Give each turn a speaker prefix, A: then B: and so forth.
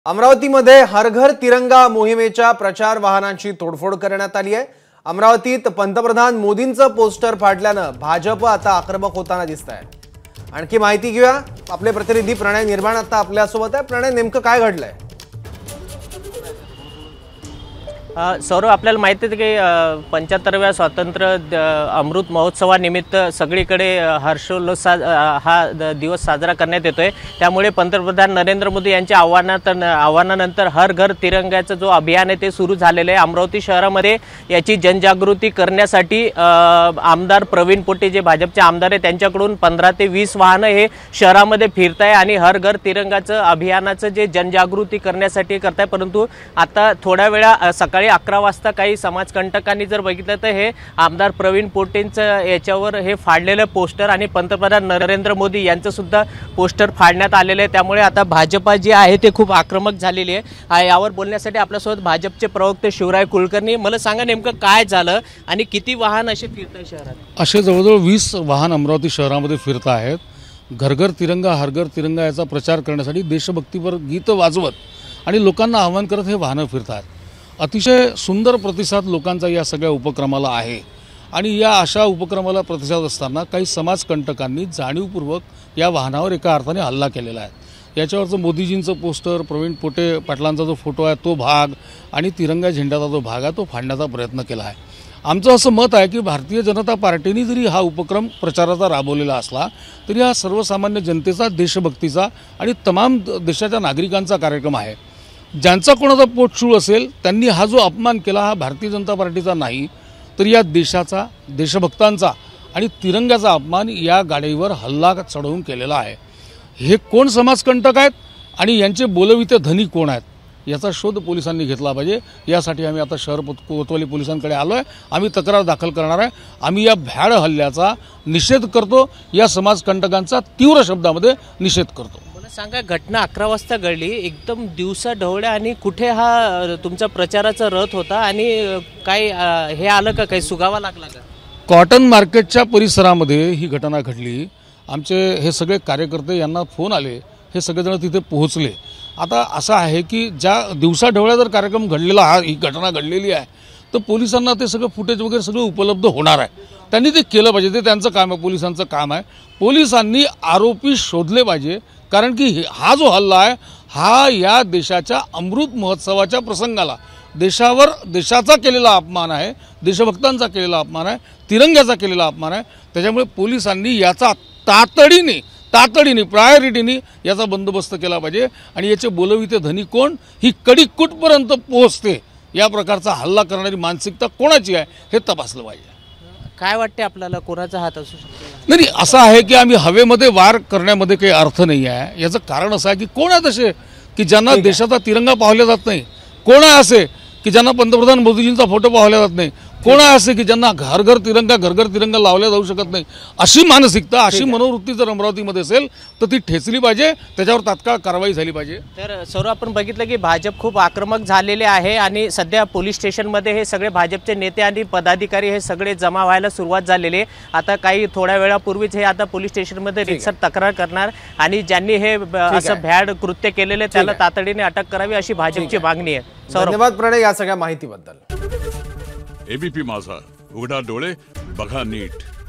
A: अमरावतीमध्ये हर घर तिरंगा मोहिमेच्या प्रचार वाहनांची तोडफोड करण्यात आली आहे। अमरावतीत पंतप्रधान मोदींचं पोस्टर फाडल्यानं भाजप आता आक्रमक होताना दिसतंय। आणखी माहिती घेऊया, आपले प्रतिनिधी प्रणय निर्माण आता आपल्या सोबत आहे। प्रणय, नेमकं काय घडलंय?
B: सौरभ, आपल्याला माहिती आहे की 75व्या स्वातंत्र्य अमृत महोत्सवानिमित्त सगळीकडे हर्षोल्लास हा दिवस साजरा करण्यात येतोय। त्यामुळे पंतप्रधान नरेंद्र मोदी यांच्या आव्हानानंतर हर घर तिरंग्याचं जो अभियान आहे ते सुरू झालेलं आहे। अमरावती शहरामध्ये याची जनजागृती करण्यासाठी आमदार प्रवीण पोटे जे भाजपचे आमदार आहे त्यांच्याकडून 15 ते 20 वाहनं हे शहरामध्ये फिरताय आणि हर घर तिरंगाचं अभियानाचं जे जनजागृती करण्यासाठी करताय। परंतु आता थोड्या वेळा सकाळी 11 वाजता काही समाजकंटकांनी जर बघितलं तर हे आमदार प्रवीण पोटेंचं याच्यावर हे फाडलेलं पोस्टर आणि पंतप्रधान नरेंद्र मोदी यांचं सुद्धा पोस्टर फाडण्यात आलेलं आहे। त्यामुळे आता भाजपा जी आहे ते खूप आक्रमक झालेली आहे। यावर बोलण्यासाठी आपल्यासोबत भाजपचे प्रवक्ते शिवराय कुलकर्णी, मला सांगा नेमकं काय झालं आणि किती वाहन असे फिरतात शहरात?
C: असे जवळजवळ 20 वाहन अमरावती शहरामध्ये फिरत आहेत। घर घर तिरंगा हर घर तिरंगा याचा प्रचार करण्यासाठी देशभक्तीपर गीत वाजवत आणि लोकांना आवाहन करत हे वाहनं फिरतात। अतिशय सुंदर प्रतिसाद लोकांचा या सगळ्या उपक्रमाला आहे आणि या अशा उपक्रमाला प्रतिसाद असताना काही समाजकंटकांनी जाणीवपूर्वक या वाहनावर एका अर्थाने हल्ला केलेला आहे। याच्यावरचं मोदीजींचं पोस्टर, प्रवीण पोटे पाटलांचा जो फोटो आहे तो भाग आणि तिरंगा झेंड्याचा जो भाग आहे तो फाडण्याचा प्रयत्न केला आहे। आमचं असं मत आहे की भारतीय जनता पार्टीने जरी हा उपक्रम प्रचाराचा राबवलेला असला तरी हा सर्वसामान्य जनतेचा, देशभक्तीचा आणि तमाम देशाच्या नागरिकांचा कार्यक्रम आहे। ज्यांचा कोणाचा पोटशूळ असेल त्यांनी हा जो अपमान केला हा भारतीय जनता पार्टीचा नाही तर या देशाचा, देशभक्तांचा आणि तिरंग्याचा अपमान या गाडीवर हल्ला चढवून केलेला आहे। हे कोण समाजकंटक आहेत आणि यांचे बोलविते धनी कोण आहेत याचा शोध पोलिसांनी घेतला पाहिजे। यासाठी आम्ही आता शहर कोतवाली पोलिसांकडे आलो आहे। आम्ही तक्रार दाखल करणार आहे। आम्ही या भ्याड हल्ल्याचा निषेध करतो, या समाजकंटकांचा तीव्र शब्दामध्ये निषेध करतो।
B: सांगा, घटना 11 वाजता घडली, एकदम दिवसा ढवळ्या, आणि कुठे हा तुमचा प्रचाराचा रथ होता आणि काय हे आलं का, काही सुगावा लागला का?
C: कॉटन मार्केटच्या परिसरामध्ये ही घटना घडली। आमचे हे सगळे कार्यकर्ते, यांना फोन आले, हे सगळेजण तिथे पोहोचले। आता असं आहे की ज्या दिवसा ढवळ्या जर कार्यक्रम घडलेला, ही घटना घडलेली आहे तर पोलिसांना ते सगळं फुटेज वगैरे सगळं उपलब्ध होणार आहे। त्यांनी ते केलं पाहिजे, ते त्यांचं काम आहे, पोलिसांचं काम आहे। पोलिसांनी आरोपी शोधले पाहिजे, कारण की हा जो हल्ला आहे हा या देशाच्या अमृत महोत्सवाच्या प्रसंगाला देशावर, देशाचा केलेला अपमान आहे, देशभक्तांचा केलेला अपमान आहे, तिरंग्याचा केलेला अपमान आहे। त्याच्यामुळे पोलिसांनी याचा तातडीने प्रायोरिटीने याचा बंदोबस्त केला पाहिजे आणि याचे बोलविते धनी कोण, ही कडी कुठपर्यंत पोहोचते, या प्रकारचा हल्ला करणारी मानसिकता कोणाची आहे हे तपासलं पाहिजे।
B: काय वाटते आपल्याला, कोणाचा हात असू शकतो?
C: नाही, असं आहे की आम्ही हवेमध्ये वार करण्यामध्ये काही अर्थ नाही आहे। याचं कारण असं आहे की कोण आहेत असे की ज्यांना देशाचा तिरंगा पाहिला जात नाही? कोण आहे असे की ज्यांना पंतप्रधान मोदीजींचा फोटो पाहिला जात नाही? कोण आहे असे की ज्यांना घर घर तिरंगा लावला जाऊ शकत नाही? अशी मानसिकता, अशी मनोवृत्ती जर अमरावतीमध्ये असेल तर ती ठेचली पाहिजे, त्याच्यावर तात्काळ कारवाई झाली पाहिजे।
B: तर सर्व आपण बघितलं की भाजप खूप आक्रमक झालेले आहे आणि सध्या पोलीस स्टेशनमध्ये हे सगळे भाजपचे नेते आणि पदाधिकारी हे सगळे जमा व्हायला सुरुवात झालेली आहे। आता काही थोड्या वेळापूर्वीच हे आता पोलीस स्टेशनमध्ये रितसर तक्रार करणार आणि ज्यांनी हे असं भ्याड कृत्य केलेले त्याला तातडीने अटक करावी अशी भाजपची मागणी आहे।
A: धन्यवाद प्रणय या सगळ्या माहितीबद्दल।
D: एबीपी माझा, उघडा डोळे बघा नीट।